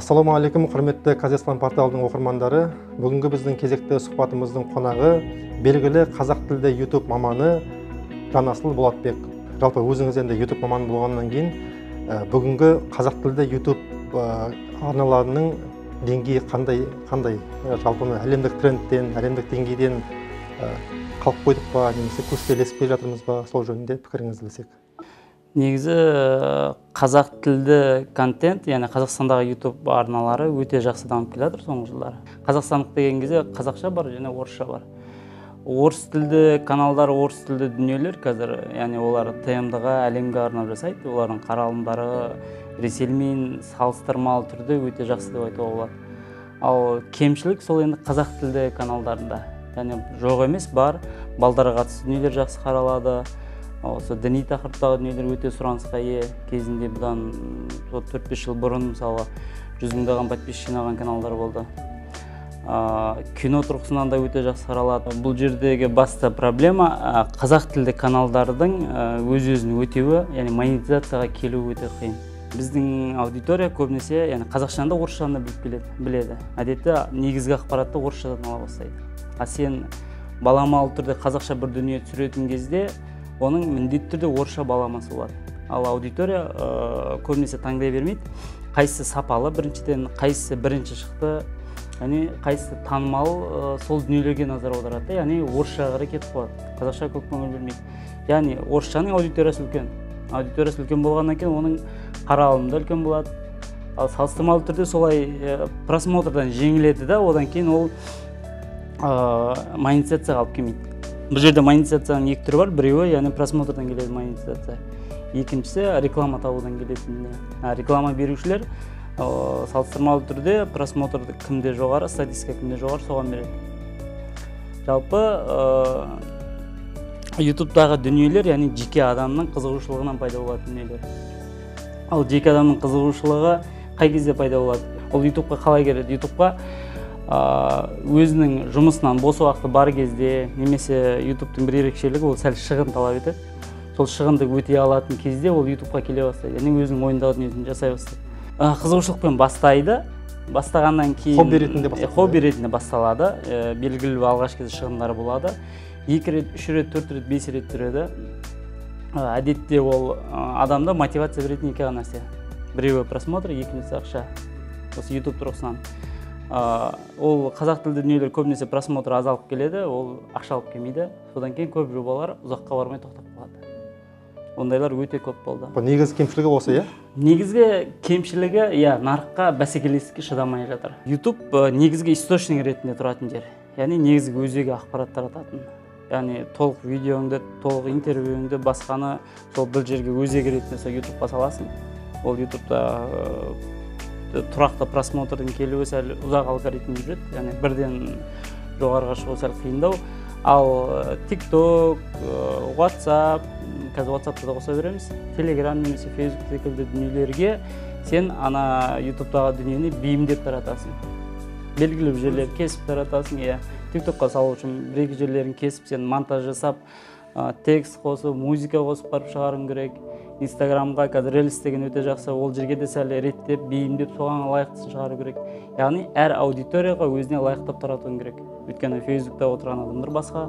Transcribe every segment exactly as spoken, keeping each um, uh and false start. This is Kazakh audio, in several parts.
Ассаламу алейкум, құрметті Казахстан порталының оқырмандары. Бүгінгі біздің кезекті сұхбатымыздың қонағы белгілі қазақ тілді YouTube маманы Жанасыл Болатбек. Жалпы өзіңіз енді YouTube маманы болғаннан кейін бүгінгі қазақ тілді YouTube арналарының деңгейі қандай қандай жалпы әлемдік трендтен, әлемдік деңгейден қалып қойдық па, немесе көшпелесіп келе жатырмыз ба, сол жөнінде пікіріңізді білсек. Негізі қазақ тілді контент, яғни Қазақстандағы YouTube арналары өте жақсы дамып келе жатыр соңғы жылдары. Қазақстандық деген кезде қазақша бар және орысша бар. Орыс тілді каналдар, орыс тілді дүниелер қазір, яғни олар Т М Д-ға, әлемге арнап жасайды. Олардың қаралымдары ресеймен салыстырмалы түрде өте жақсы деп айтуға болады. Ал кемшілік сол енді қазақ тілді каналдарында. Яғни жоқ емес, бар. Балдарға қатысты дүниелер жақсы қаралады. Осы діни тақырыптағы дүниелер өте сұранысқа ие. Кезінде бұдан төрт бес жыл бұрын мысалы жүз мыңдаған подписчик жинаған каналдар болды. Кино тұрғысынан да өте жақсы қаралады. Бұл жердегі басты проблема қазақ тілді каналдардың өз-өзін өтеуі, яғни монетизацияға келуі өте қиын. Біздің аудитория көбінесе яғни қазақшаны да орысшаны біліп біледі. Әдетте негізгі ақпаратты орысшадан ала бастайды. А сен баламалы түрде қазақша бір дүние түсіретін кезде оның міндетті түрде орысша баламасы болады. Ал аудитория көбінесе таңдай бермейді. Қайсысы сапалы біріншіден, қайсысы бірінші шықты, яғни қайсысы танымал, сол дүниелерге назар аударады, яғни орысшаға қарай кетіп қалады. Қазақша көп көңіл бермейді. Яғни орысшаның аудиториясы үлкен. Аудиториясы үлкен болғаннан кейін оның қаралымы да үлкен болады. Ал салыстырмалы түрде солай просмотрдан жеңіледі да, одан кейін ол монетизацияға алып келмейді. Бұл жерде монетизацияның екі түрі бар. Біреуі, яғни просмотрдан келеді монетизация. Екіншісі реклама табудан келетін. Реклама берушілер салыстырмалы түрде просмотр кімде жоғары, статистика кімде жоғары, соған береді. Жалпы YouTube-дағы дүниелер, яғни жеке адамның қызығушылығынан пайда болады дүниелер. Ал жеке адамның қызығушылығы қай кезде пайда болады? Ол YouTube-ға қалай келеді? YouTube-ға өзінің жұмысынан бос уақыты бар кезде, немесе YouTube-тың бір ерекшелігі ол сәл шығын талап етеді. Сол шығынды өтей алатын кезде ол YouTube-ға келе бастайды, яғни өзінің ойындағы дүниесін жасай бастайды. Қызығушылықпен бастайды, бастағаннан кейін хобби ретінде басталады. Хобби ретінде басталады. Белгілі алғашқы шығындары болады. Екі рет, үш рет, төрт рет, бес рет жүреді. Әдетте ол адамда мотивация беретін екі нәрсе. Біреуі просмотр, екіншісі ақша. Осы YouTube тұрғысынан. Ол қазақ тілді дүниелер көбінесе просмотр азалып келеді, ол ақша алып келмейді. Содан кейін көп жобалар ұзаққа бармай тоқтап қалады. Ондайлар өте көп болды. Негізгі кемшілігі осы, иә? Негізгі кемшілігі, иә, нарыққа бәсекелестікке шыдамай жатыр. YouTube негізгі источник ретінде тұратын жер. Яғни негізгі өзегі ақпарат тарататын. Яғни толық видеоңды, толық интервьюіңді басқаны сол бір жерге өзегі ретінде сол YouTube-ға саласың. Ол YouTube-та тұрақты просмотрдың келуі сәл ұзақ алгоритм жүреді, яғни бірден жоғарыға шығу сәл қиындау. Ал TikTok, WhatsApp, қазір WhatsApp-та да қоса береміз, Telegram немесе Facebook секілді дүниелерге сен ана YouTube-дағы дүниені бейімдеп таратасың. Белгілі жерлер кесіп таратасың, иә. TikTok-қа салу үшін бір-екі жерлерін кесіп, сен монтаж жасап, текст қосып, музыка қосып барып шығарың керек. Instagram-ға қазір Reels деген өте жақсы, ол жерге де сәл реттеп, бейімдеп, соған лайықтысын шығару керек. Яғни әр аудиторияға өзіне лайықтап таратуың керек. Өйткені Facebook-та отырған адамдар басқа,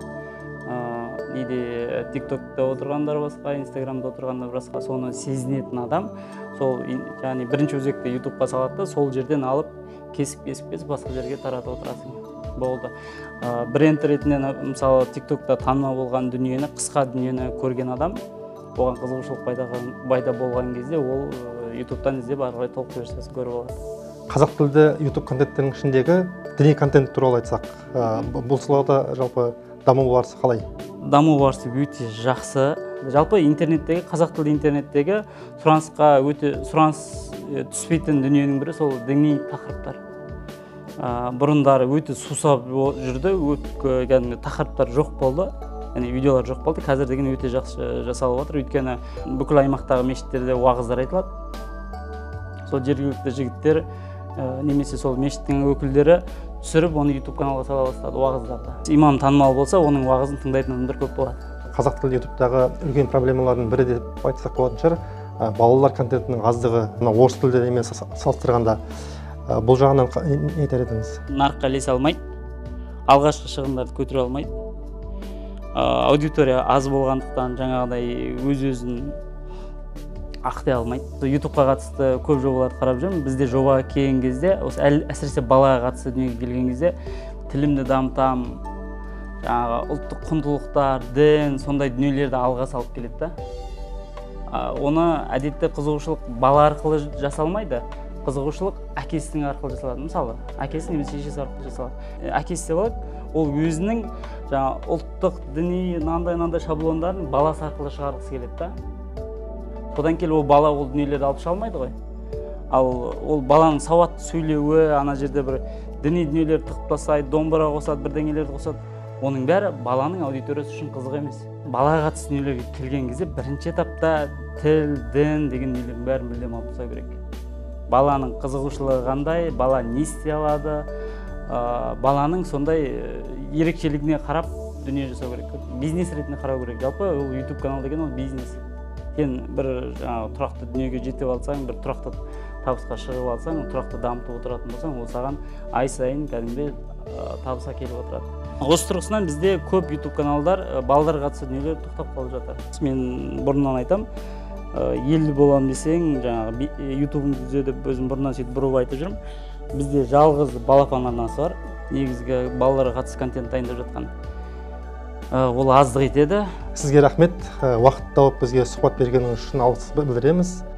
неде TikTok-та отырғандар басқа, Instagram-да отырғандар басқа, соны сезінетін адам, сол яғни бірінші өзекті YouTube-ға салады, сол жерден алып, кесіп-кесіп-кесіп басқа жерге таратып отырасың. Болды. Бренд ретінде мысалы TikTok-та танымал болған дүниені, қысқа дүниені көрген адам, оған қызығушылық пайда болған кезде ол YouTube-тан іздеп арқылай толық версиясын көріп алады. Қазақ тілді YouTube контенттерінің ішіндегі діни контент туралы айтсақ, бұл салада жалпы даму барысы қалай? Даму барысы өте жақсы. Жалпы интернеттегі, қазақ тілді интернеттегі сұранысқа өте сұраныс түспейтін дүниенің бірі сол діни тақырыптар. Бұрындары өте сусап жүрді, тақырыптар жоқ болды. Яғни видеолар жоқ болды. Қазір деген өте жақсы жасалып отыр. Өйткені бүкіл аймақтағы мешіттерде уағыздар айтылады. Сол жергілікті жігіттер немесе сол мешіттің өкілдері түсіріп, оны YouTube каналға сала бастады уағыздарды. Имам танымал болса, оның уағызын тыңдайтын адамдар көп болады. Қазақ тілді YouTube-дағы үлкен проблемалардың бірі деп айтсақ болатын шығар, балалар контентінің аздығы, орыс тілді немен салыстырғанда. Бұл жағынан не айтар едіңіз? Нарыққа ілесе алмайды, алғашқы шығындарды көтере алмайды. Аудитория аз болғандықтан жаңағыдай өз-өзін ақтай алмайды. ютубқа қатысты көп жобаларды қарап жүрмін. Бізде жобаға келген кезде, әсіресе балаға қатысты дүниеге келген кезде, тілімді дамытамын, жаңағы ұлттық құндылықтар, дін, сондай дүниелерді алға салып келеді да. Оны әдетте қызығушылық бала арқылы жасалмайды. Қызығушылық әкесінің арқылы жасалады. Мысалы, әкесі немесе шешесі арқылы жасалады. Әкесі де болады, ол өзінің жаңа ұлттық, діни, нандай-нандай шаблондарын баласы арқылы шығарғысы келеді да. Содан кейін ол бала ол дүниелерді алып шыға алмайды ғой. Ал ол баланың сауатты сөйлеуі, ана жерде бір діни дүниелерді тығып тастайды, домбыра қосады, бірдеңелерді қосады. Оның бәрі баланың аудиториясы үшін қызық емес. Балаға қатысты дүниелерге келген кезде бірінші етапта тіл, дін деген дүниелердің бәрін мүлдем алып тастау керек. Баланың қызығушылығы қандай, бала не істей алады, баланың сондай ерекшелігіне қарап дүние жасау керек. Бизнес ретінде қарау керек. Жалпы ол YouTube канал деген ол бизнес. Сен бір тұрақты дүниеге жетіп алсаң, бір тұрақты табысқа шығып алсаң, тұрақты дамытып отыратын болсаң, ол саған ай сайын кәдімгідей табысқа келіп отырады. Осы тұрғысынан бізде көп YouTube каналдар балаларға қатысты дүниелер тоқтап қалып жатыр. Мен бұрыннан айтам, елді болам десең, жаңағы ютубыңды түзе деп өзім бұрыннан сөйтіп бұрып айтып жүрмін. Бізде жалғыз балапан арнасы бар, негізгі балаларға қатысты контент дайындап жатқан. Ол аздық етеді. Сізге рахмет, уақыт тауып бізге сұхбат бергеніңіз үшін алғыс білдіреміз.